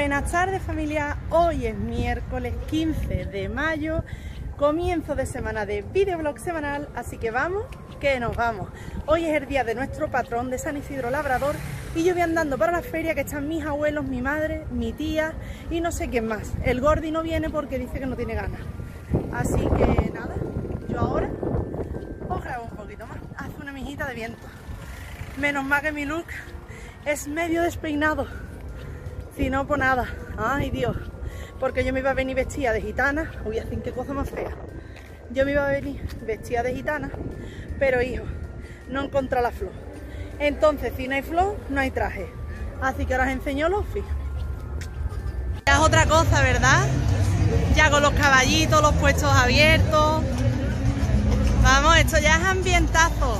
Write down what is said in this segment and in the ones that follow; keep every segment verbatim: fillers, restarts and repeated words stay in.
Buenas tardes, familia. Hoy es miércoles quince de mayo, comienzo de semana de videoblog semanal, así que vamos, que nos vamos. Hoy es el día de nuestro patrón de San Isidro Labrador y yo voy andando para la feria, que están mis abuelos, mi madre, mi tía y no sé quién más. El Gordi no viene porque dice que no tiene ganas. Así que nada, yo ahora os grabo un poquito más. Hace una mijita de viento. Menos mal que mi look es medio despeinado. Si no, pues nada. Ay, Dios. Porque yo me iba a venir vestida de gitana. Uy, hacen qué cosa más fea. Yo me iba a venir vestida de gitana, pero hijo, no encontré la flor. Entonces, si no hay flor, no hay traje. Así que ahora os enseño los outfits. Ya es otra cosa, ¿verdad? Ya con los caballitos, los puestos abiertos. Vamos, esto ya es ambientazo.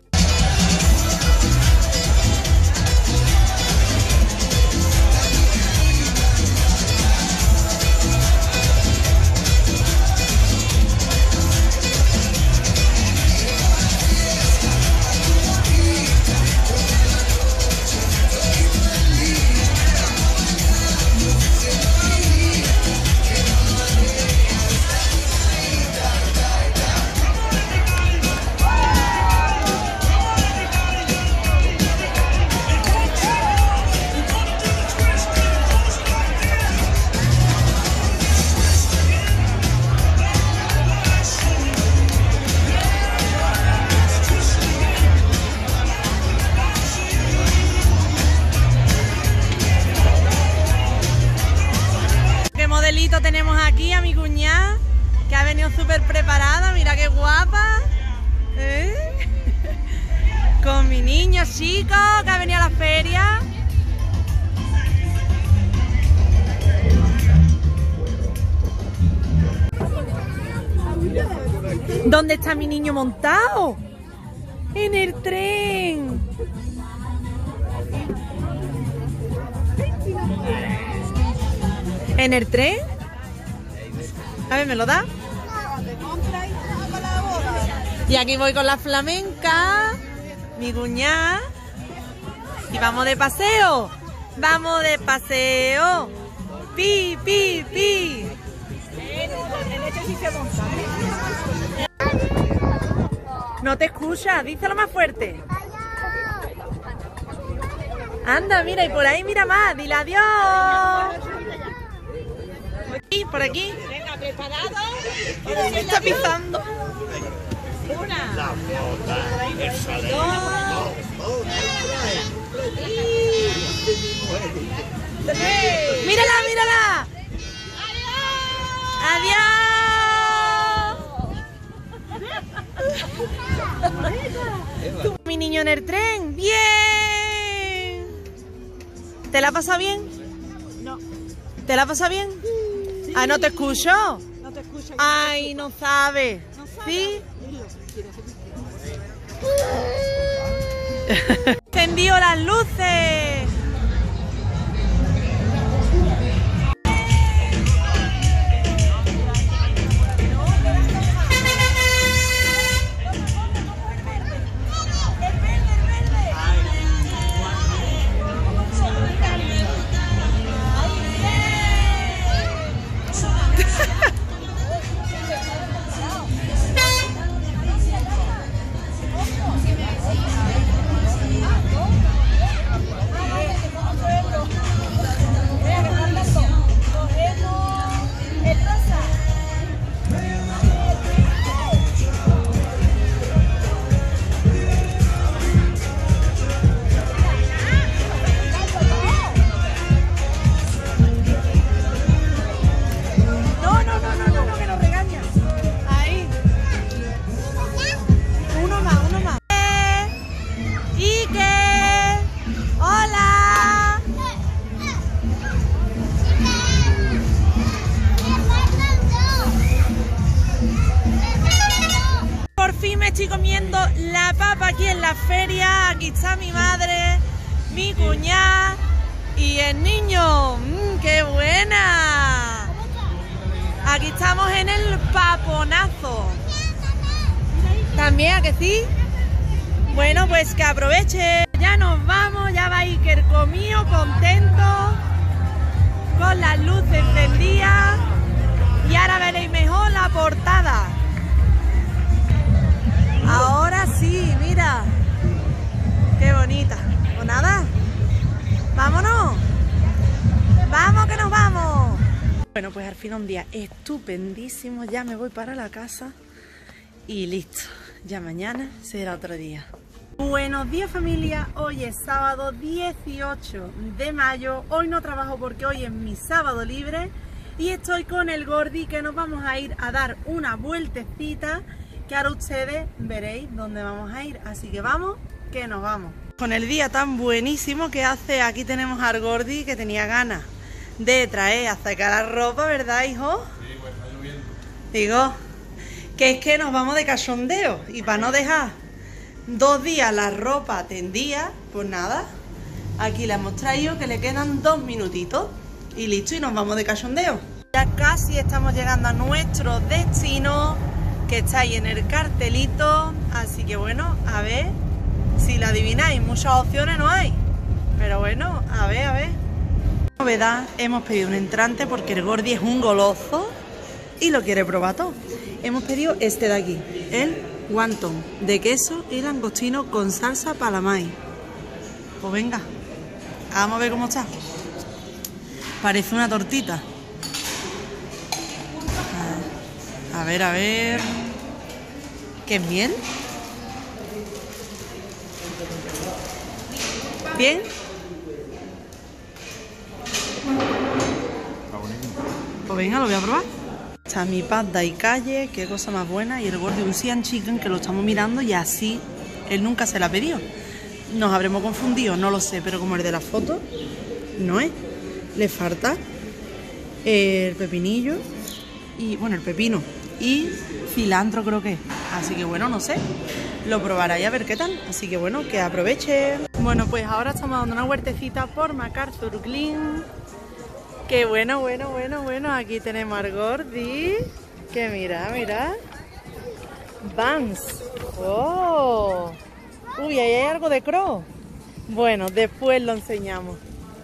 Tenemos aquí a mi cuñada, que ha venido súper preparada, mira qué guapa, ¿eh? Con mi niño chico, que ha venido a la feria. ¿Dónde está mi niño montado? En el tren. ¿En el tren? A ver, ¿me lo da? Y aquí voy con la flamenca, mi cuñada. Y vamos de paseo. Vamos de paseo. Pi, pi, pi. No te escucha, díselo más fuerte. Anda, mira, y por ahí mira más. Dile adiós. Aquí, por aquí. Venga, preparado. Me está pisando. Una. Mírala, mírala. Adiós. Mi niño en el tren. Bien. ¿Te la pasa bien? No. ¿Te la pasa bien? Sí. Ah, ¿no te escucho? No te escucho. Ay, no sabe. ¿No sabe? ¿Sí? Encendió las luces. Estoy comiendo la papa aquí en la feria. Aquí está mi madre, mi cuñada y el niño. Mmm, ¡qué buena! Aquí estamos en el paponazo. ¿También, a que sí? Bueno, pues que aproveche. Ya nos vamos, ya va Iker comido, contento. veréis mejor la portada. Ahora sí, mira. Qué bonita. Pues nada, vámonos. Vamos que nos vamos. Bueno, pues al fin un día estupendísimo. Ya me voy para la casa y listo. Ya mañana será otro día. Buenos días familia, hoy es sábado dieciocho de mayo, hoy no trabajo porque hoy es mi sábado libre y estoy con el Gordi que nos vamos a ir a dar una vueltecita que ahora ustedes veréis dónde vamos a ir, así que vamos, que nos vamos. Con el día tan buenísimo que hace, aquí tenemos al Gordi que tenía ganas de traer a sacar la ropa, ¿verdad hijo? Sí, pues está lloviendo. Digo, que es que nos vamos de cachondeo y para no dejar dos días la ropa tendida, pues nada, aquí le hemos traído que le quedan dos minutitos y listo, y nos vamos de cachondeo. Ya casi estamos llegando a nuestro destino, que está ahí en el cartelito, así que bueno, a ver si la adivináis, muchas opciones no hay, pero bueno, a ver, a ver. Novedad, hemos pedido un entrante porque el Gordi es un goloso y lo quiere probar todo. Hemos pedido este de aquí, el wonton de queso y langostino con salsa palamay. Pues venga, vamos a ver cómo está. Parece una tortita. A ver, a ver. ¿Qué es miel? ¿Bien? Pues venga, lo voy a probar. Está mi pad y calle, qué cosa más buena, y el Gordi un Siam Chicken que lo estamos mirando y así él nunca se la ha pedido. Nos habremos confundido, no lo sé, pero como el de la foto no es. Le falta el pepinillo y bueno, el pepino y cilantro creo que es. Así que bueno, no sé, lo probará y a ver qué tal. Así que bueno, que aproveche. Bueno, pues ahora estamos dando una huertecita por MacArthur Glen. Qué bueno, bueno, bueno, bueno. Aquí tenemos al Gordi. Que mira, mira. Vans. Oh. Uy, ahí hay algo de croc. Bueno, después lo enseñamos.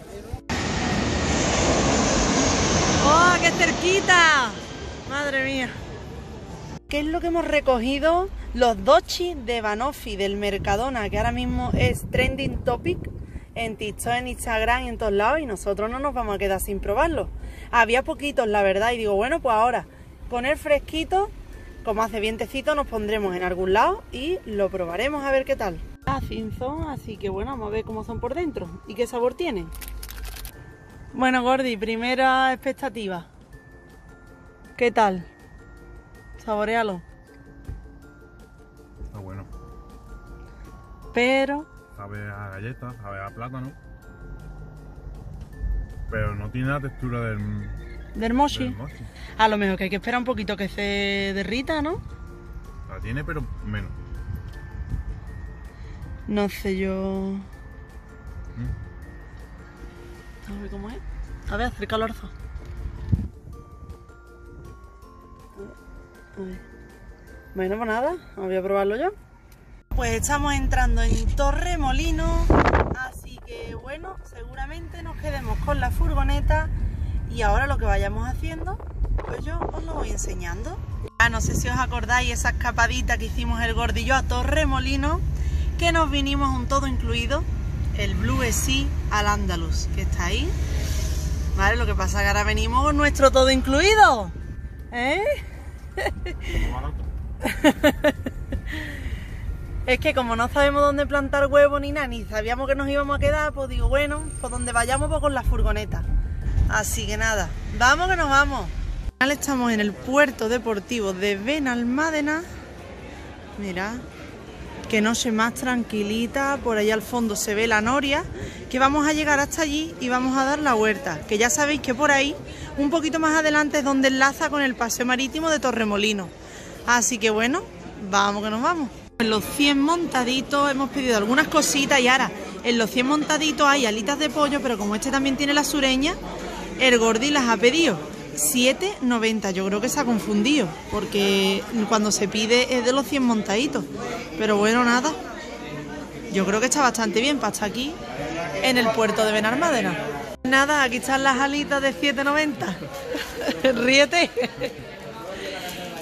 ¡Oh, qué cerquita! Madre mía. ¿Qué es lo que hemos recogido? Los dochi de Banoffee del Mercadona, que ahora mismo es trending topic en TikTok, en Instagram y en todos lados, y nosotros no nos vamos a quedar sin probarlo. Había poquitos, la verdad, y digo, bueno, pues ahora con el fresquito, como hace vientecito, nos pondremos en algún lado y lo probaremos a ver qué tal. Así son, así que bueno, vamos a ver cómo son por dentro y qué sabor tienen. Bueno, Gordi, primera expectativa. ¿Qué tal? Saborealo. Está bueno. Pero... sabe a galleta, sabe a plátano. Pero no tiene la textura del... del mochi. del mochi. A lo mejor que hay que esperar un poquito que se derrita, ¿no? La tiene, pero menos. No sé yo... ¿Mm? A ver cómo es. A ver, acércalo al orzo. A ver. Bueno, pues nada, voy a probarlo yo. Pues estamos entrando en Torremolinos, así que bueno, seguramente nos quedemos con la furgoneta y ahora lo que vayamos haciendo, pues yo os lo voy enseñando. Ah, no sé si os acordáis esa escapadita que hicimos el Gordi y yo a Torremolinos, que nos vinimos un todo incluido, el Blue Sea al Andaluz, que está ahí. Vale, lo que pasa es que ahora venimos con nuestro todo incluido, ¿eh? Es que como no sabemos dónde plantar huevo ni nada, ni sabíamos que nos íbamos a quedar, pues digo, bueno, pues donde vayamos pues con la furgoneta. Así que nada, vamos que nos vamos. Al final estamos en el puerto deportivo de Benalmádena. Mira, qué noche más tranquilita, por allá al fondo se ve la noria, que vamos a llegar hasta allí y vamos a dar la vuelta, que ya sabéis que por ahí, un poquito más adelante es donde enlaza con el paseo marítimo de Torremolinos. Así que bueno, vamos que nos vamos. En los cien montaditos hemos pedido algunas cositas y ahora en los cien montaditos hay alitas de pollo, pero como este también tiene la sureña, el Gordi las ha pedido siete noventa. Yo creo que se ha confundido porque cuando se pide es de los cien montaditos, pero bueno, nada, yo creo que está bastante bien para estar aquí en el puerto de Benalmádena. Nada, aquí están las alitas de siete noventa. Ríete.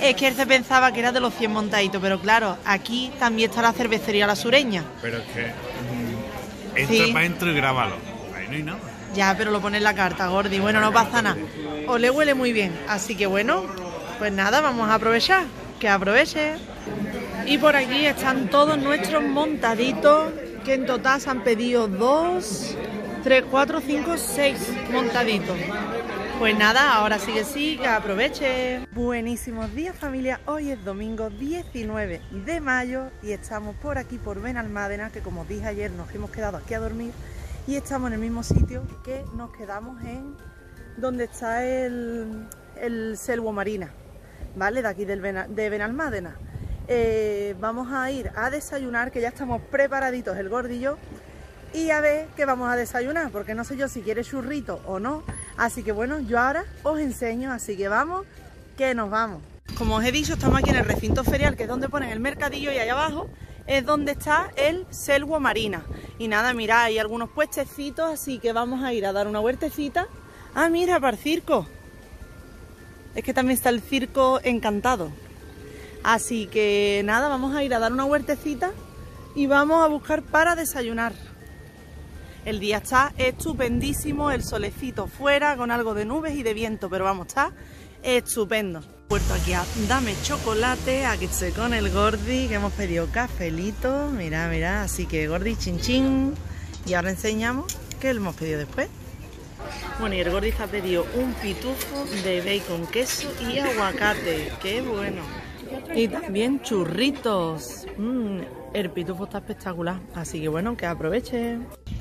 Es que él se pensaba que era de los cien montaditos, pero claro, aquí también está la cervecería La Sureña. Pero es que mm, entra Sí. para adentro y grábalo. Ahí no hay nada. Ya, pero lo pone en la carta, Gordi. Bueno, no pasa nada. O le huele muy bien. Así que bueno, pues nada, vamos a aprovechar. Que aproveche. Y por aquí están todos nuestros montaditos, que en total se han pedido dos, tres, cuatro, cinco, seis montaditos. Pues nada, ahora sí que sí, que aproveche. Buenísimos días, familia. Hoy es domingo diecinueve de mayo y estamos por aquí por Benalmádena, que como dije ayer nos hemos quedado aquí a dormir y estamos en el mismo sitio que nos quedamos en donde está el, el Selvo Marina, ¿vale? De aquí del Bena, de Benalmádena. Eh, vamos a ir a desayunar, que ya estamos preparaditos el Gordi y yo, y a ver qué vamos a desayunar, porque no sé yo si quiere churrito o no. Así que bueno, yo ahora os enseño, así que vamos, que nos vamos. Como os he dicho, estamos aquí en el recinto ferial, que es donde ponen el mercadillo, y allá abajo es donde está el Selvo Marina. Y nada, mirad, hay algunos puestecitos, así que vamos a ir a dar una huertecita. Ah, mira, para el circo. Es que también está el circo Encantado. Así que nada, vamos a ir a dar una huertecita y vamos a buscar para desayunar. El día está estupendísimo, el solecito fuera con algo de nubes y de viento, pero vamos, está estupendo. Puerto aquí a Dame Chocolate, aquí estoy con el Gordi, que hemos pedido cafelito, mira, mira, así que Gordi, chin chin. Y ahora enseñamos qué le hemos pedido después. Bueno, y el Gordi ha pedido un pitufo de bacon, queso y aguacate, qué bueno. Y también churritos. Mm, el pitufo está espectacular, así que bueno, que aproveche.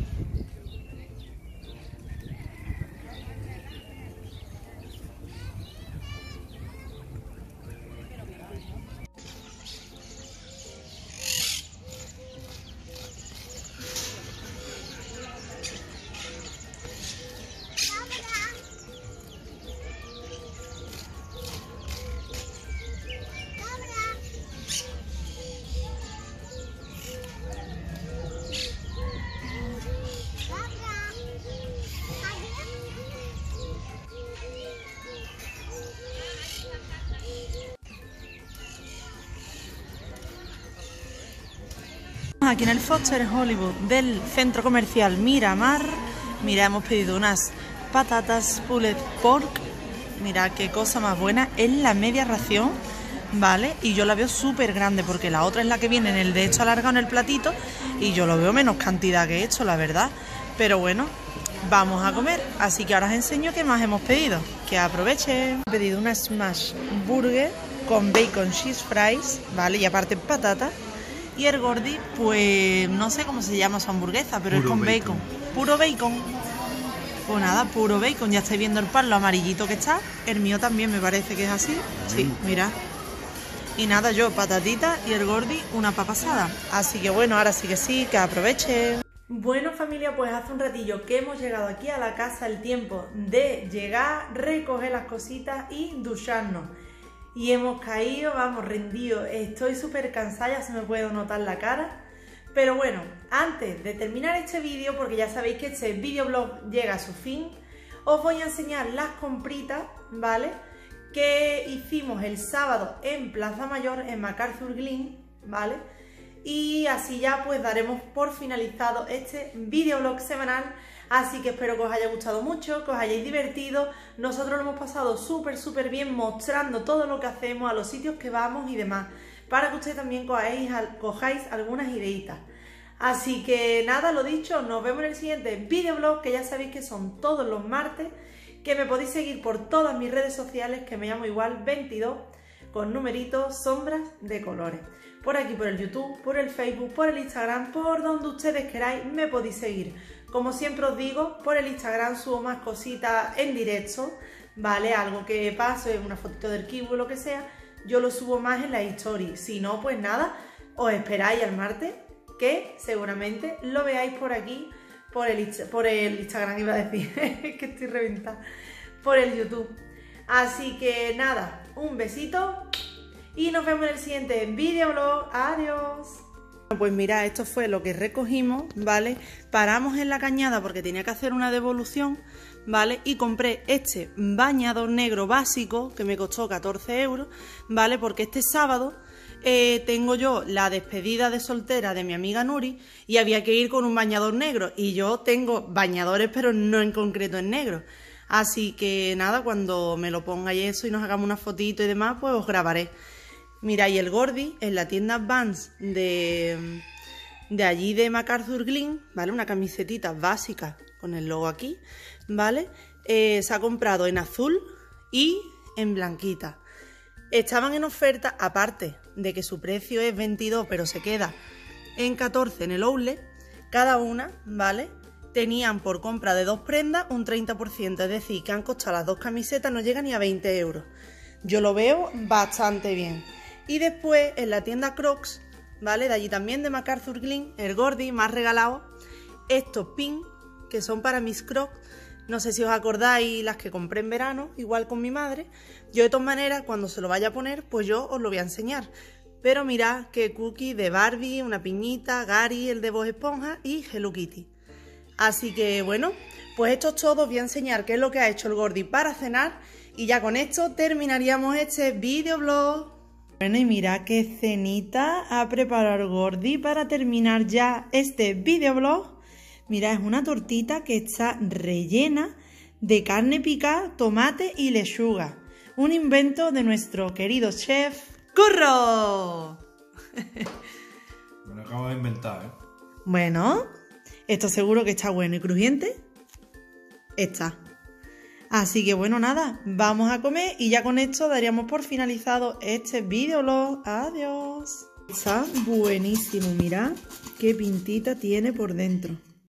Aquí en el Foster Hollywood del centro comercial Miramar. Mira, hemos pedido unas patatas pulled pork. Mira qué cosa más buena. Es la media ración, ¿vale? Y yo la veo súper grande, porque la otra es la que viene en el de hecho alargado en el platito, y yo lo veo menos cantidad que esto, la verdad. Pero bueno, vamos a comer. Así que ahora os enseño qué más hemos pedido. Que aproveche. He pedido una smash burger con bacon cheese fries, ¿vale? Y aparte patata. Y el Gordi, pues no sé cómo se llama su hamburguesa, pero puro es con bacon. bacon. Puro bacon. Pues nada, puro bacon. Ya estáis viendo el pan, lo amarillito que está. El mío también me parece que es así. Sí, mm. Mira. Y nada, yo patatita y el Gordi una papa asada. Así que bueno, ahora sí que sí, que aproveche. Bueno, familia, pues hace un ratillo que hemos llegado aquí a la casa, el tiempo de llegar, recoger las cositas y ducharnos. Y hemos caído, vamos, rendidos. Estoy súper cansada, ya se me puede notar la cara. Pero bueno, antes de terminar este vídeo, porque ya sabéis que este videoblog llega a su fin, os voy a enseñar las compritas, ¿vale? Que hicimos el sábado en Plaza Mayor, en MacArthur Glen, ¿vale? Y así ya pues daremos por finalizado este videoblog semanal. Así que espero que os haya gustado mucho, que os hayáis divertido. Nosotros lo hemos pasado súper, súper bien mostrando todo lo que hacemos, a los sitios que vamos y demás, para que ustedes también cojáis, cojáis algunas ideitas. Así que nada, lo dicho, nos vemos en el siguiente videoblog, que ya sabéis que son todos los martes, que me podéis seguir por todas mis redes sociales, que me llamo igual veintidós, con numeritos, sombras de colores. Por aquí, por el YouTube, por el Facebook, por el Instagram, por donde ustedes queráis, me podéis seguir. Como siempre os digo, por el Instagram subo más cositas en directo, ¿vale? Algo que pase, una fotito del kiwi o lo que sea, yo lo subo más en la story. Si no, pues nada, os esperáis al martes, que seguramente lo veáis por aquí, por el, por el Instagram, iba a decir, es que estoy reventada, por el YouTube. Así que nada, un besito y nos vemos en el siguiente videoblog. Adiós. Pues mira, esto fue lo que recogimos, ¿vale? Paramos en la cañada porque tenía que hacer una devolución, ¿vale? Y compré este bañador negro básico que me costó catorce euros, ¿vale? Porque este sábado eh, tengo yo la despedida de soltera de mi amiga Nuri y había que ir con un bañador negro. Y yo tengo bañadores, pero no en concreto en negro. Así que nada, cuando me lo ponga y eso y nos hagamos una fotito y demás, pues os grabaré. Mira, y el Gordi en la tienda Vans de, de allí de MacArthur Glen, ¿vale? Una camisetita básica con el logo aquí, ¿vale? Eh, se ha comprado en azul y en blanquita. Estaban en oferta, aparte de que su precio es veintidós, pero se queda en catorce en el outlet, cada una, ¿vale? Tenían por compra de dos prendas un treinta por ciento, es decir, que han costado las dos camisetas, no llegan ni a veinte euros. Yo lo veo bastante bien. Y después en la tienda Crocs, ¿vale? De allí también de MacArthur Glen, el Gordi me ha regalado estos pins que son para mis Crocs. No sé si os acordáis las que compré en verano, igual con mi madre. Yo de todas maneras, cuando se lo vaya a poner, pues yo os lo voy a enseñar. Pero mirad que cookie de Barbie, una piñita, Gary, el de Bob Esponja y Hello Kitty. Así que bueno, pues esto es todo. Os voy a enseñar qué es lo que ha hecho el Gordi para cenar. Y ya con esto terminaríamos este videoblog. Bueno, y mira qué cenita ha preparado el Gordi para terminar ya este videoblog. Mira, es una tortita que está rellena de carne picada, tomate y lechuga. Un invento de nuestro querido chef Curro. Me lo acabo de inventar, ¿eh? Bueno, esto seguro que está bueno y crujiente. Está. Así que bueno, nada, vamos a comer y ya con esto daríamos por finalizado este videoblog. Adiós. Está buenísimo, mirad qué pintita tiene por dentro.